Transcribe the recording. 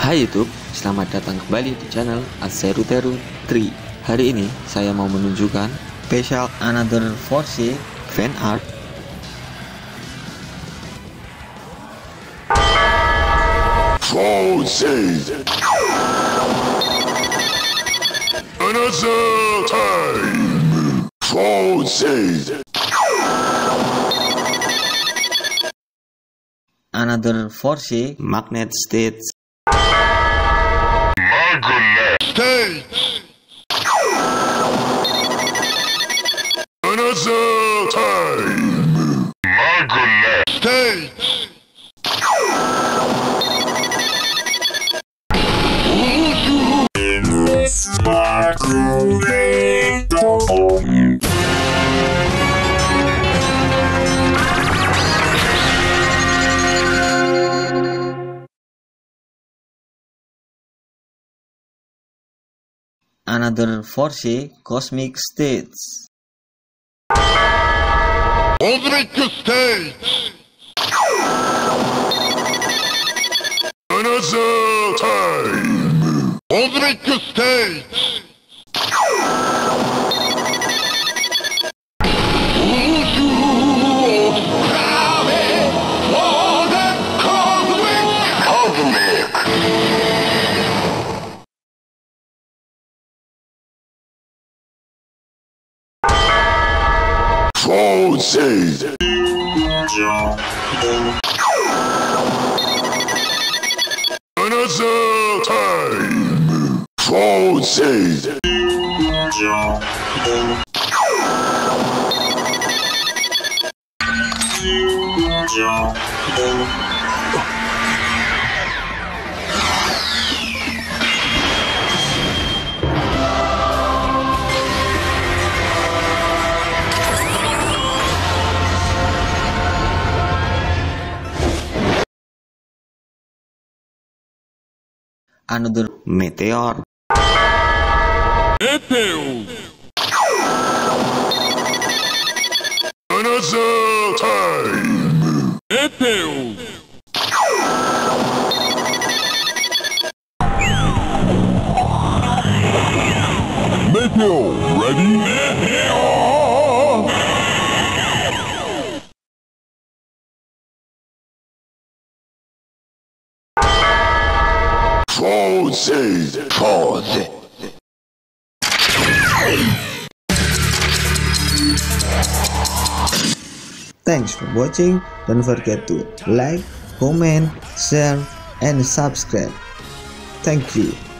Hai YouTube, selamat datang kembali di channel Azeruteru 3. Hari ini saya mau menunjukkan special Another Fourze fan art. Fourze, another time. Fourze, Another Fourze MagnetStates. MagnetStates, another time. MagnetStates. Another Fourze CosmicStates. CosmicStates, another time. CosmicStates. Fourze, another time. Fourze, Another Meteor. Meteor, another time. Meteor, Meteor, ready? Meteor. Fourze. Thanks for watching. Don't forget to like, comment, share, and subscribe. Thank you.